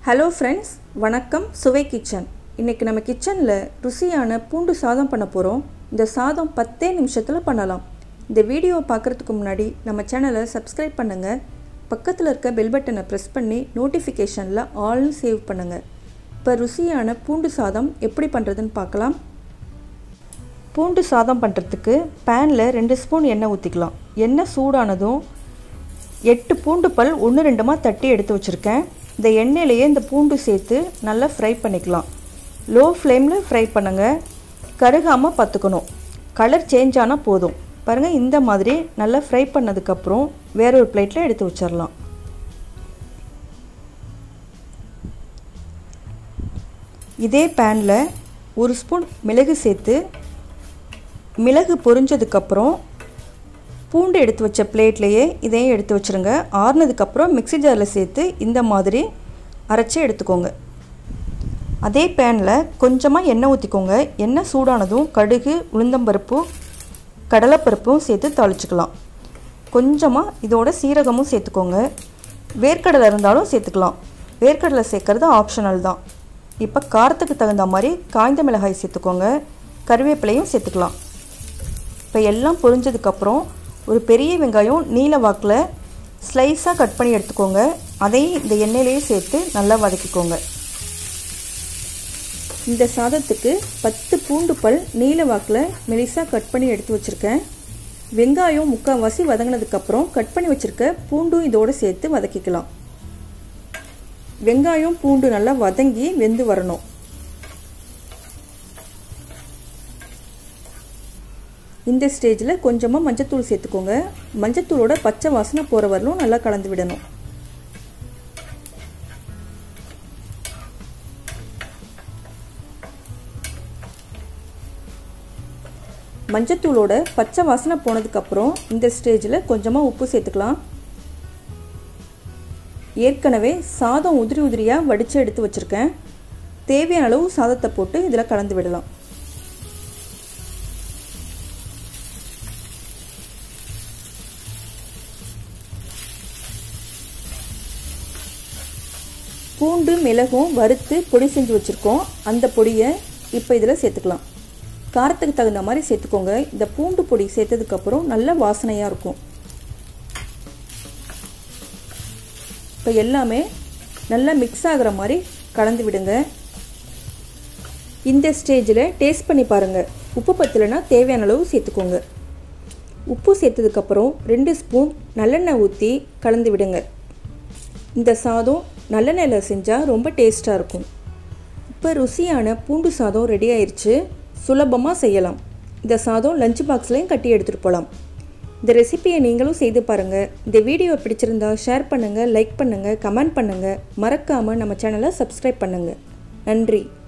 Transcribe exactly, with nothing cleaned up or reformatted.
Hello friends, வணக்கம். சுவை kitchen. இன்றைக்கி நம்ம கிச்சனில் ருசியான பூண்டு சாதம் பண்ண போகிறோம். இந்த சாதம் பத்தே நிமிஷத்தில் பண்ணலாம். இந்த வீடியோவை பார்க்குறதுக்கு முன்னாடி நம்ம சேனலை சப்ஸ்கிரைப் பண்ணுங்கள். பக்கத்தில் இருக்க பெல் பட்டனை ப்ரெஸ் பண்ணி நோட்டிஃபிகேஷனில் ஆல்னு சேவ் பண்ணுங்கள். இப்போ ருசியான பூண்டு சாதம் எப்படி பண்ணுறதுன்னு பார்க்கலாம். பூண்டு சாதம் பண்ணுறதுக்கு பேனில் ரெண்டு ஸ்பூன் எண்ணெய் ஊற்றிக்கலாம். எண்ணெய் சூடானதும் எட்டு பூண்டு பல் ஒன்று ரெண்டுமா தட்டி எடுத்து வச்சுருக்கேன். இந்த எண்ணெயிலேயே இந்த பூண்டு சேர்த்து நல்லா ஃப்ரை பண்ணிக்கலாம். லோ ஃப்ளேமில் ஃப்ரை பண்ணுங்கள். கருகாமல் பார்த்துக்கணும். கலர் சேஞ்ச் ஆனால் போதும். பாருங்கள், இந்த மாதிரி நல்லா ஃப்ரை பண்ணதுக்கப்புறம் வேற ஒரு பிளேட்டில் எடுத்து வச்சிடலாம். இதே பேனில் ஒரு ஸ்பூன் மிளகு சேர்த்து மிளகு பொரிஞ்சதுக்கப்புறம் பூண்டு எடுத்து வச்ச பிளேட்லேயே இதையும் எடுத்து வச்சுருங்க. ஆறுனதுக்கப்புறம் மிக்ஸி ஜாரில் சேர்த்து இந்த மாதிரி அரைச்சி எடுத்துக்கோங்க. அதே பேனில் கொஞ்சமாக எண்ணெய் ஊற்றிக்கோங்க. எண்ணெய் சூடானதும் கடுகு, உளுந்தம்பருப்பு, கடலைப்பருப்பும் சேர்த்து தாளிச்சுக்கலாம். கொஞ்சமாக இதோட சீரகமும் சேர்த்துக்கோங்க. வேர்க்கடலை இருந்தாலும் சேர்த்துக்கலாம். வேர்க்கடலை சேர்க்குறது ஆப்ஷனல் தான். இப்போ காரத்துக்கு தகுந்த மாதிரி காய்ந்த மிளகாய் சேர்த்துக்கோங்க. கருவேப்பிலையும் சேர்த்துக்கலாம். இப்போ எல்லாம் பொரிஞ்சதுக்கப்புறம் ஒரு பெரிய வெங்காயம் நீல வாக்கில் ஸ்லைஸாக கட் பண்ணி எடுத்துக்கோங்க. அதையும் இந்த எண்ணெயிலேயே சேர்த்து நல்லா வதக்கிக்கோங்க. இந்த சாதத்துக்கு பத்து பூண்டு பல் நீல வாக்கில் மெலிசாக கட் பண்ணி எடுத்து வச்சுருக்கேன். வெங்காயம் முக்கால்வாசி வதங்கினதுக்கப்புறம் கட் பண்ணி வச்சுருக்க பூண்டும் இதோடு சேர்த்து வதக்கிக்கலாம். வெங்காயம் பூண்டு நல்லா வதங்கி வெந்து வரணும். இந்த ஸ்டேஜில் கொஞ்சமாக மஞ்சத்தூள் சேர்த்துக்கோங்க. மஞ்சத்தூளோட பச்சை வாசனை போகிற வரலும் நல்லா கலந்து விடணும். மஞ்சத்தூளோட பச்சை வாசனை போனதுக்கப்புறம் இந்த ஸ்டேஜில் கொஞ்சமாக உப்பு சேர்த்துக்கலாம். ஏற்கனவே சாதம் உதிரி உதிரியாக வடித்து எடுத்து வச்சுருக்கேன். தேவையான அளவு சாதத்தை போட்டு இதில் கலந்து விடலாம். பூண்டு மிளகும் வறுத்து பொடி செஞ்சு வச்சுருக்கோம். அந்த பொடியை இப்போ இதில் சேர்த்துக்கலாம். காரத்துக்கு தகுந்த மாதிரி சேர்த்துக்கோங்க. இந்த பூண்டு பொடி சேர்த்ததுக்கப்புறம் நல்ல வாசனையாக இருக்கும். இப்போ எல்லாமே நல்லா மிக்ஸ் ஆகிற மாதிரி கலந்து விடுங்க. இந்த ஸ்டேஜில் டேஸ்ட் பண்ணி பாருங்கள். உப்பு பத்தலைன்னா தேவையான அளவு சேர்த்துக்கோங்க. உப்பு சேர்த்ததுக்கப்புறம் ரெண்டு ஸ்பூன் நல்லெண்ணெய் ஊற்றி கலந்து விடுங்க. இந்த சாதம் நல்லெண்ணெயில் செஞ்சால் ரொம்ப டேஸ்ட்டாக இருக்கும். இப்போ ருசியான பூண்டு சாதம் ரெடி ஆயிடுச்சு. சுலபமாக செய்யலாம். இந்த சாதம் லஞ்ச் பாக்ஸ்லையும் கட்டி எடுத்துகிட்டு போகலாம். இந்த ரெசிபியை நீங்களும் செய்து பாருங்கள். இந்த வீடியோ பிடிச்சிருந்தா ஷேர் பண்ணுங்கள், லைக் பண்ணுங்கள், கமெண்ட் பண்ணுங்கள். மறக்காமல் நம்ம சேனலை சப்ஸ்கிரைப் பண்ணுங்கள். நன்றி.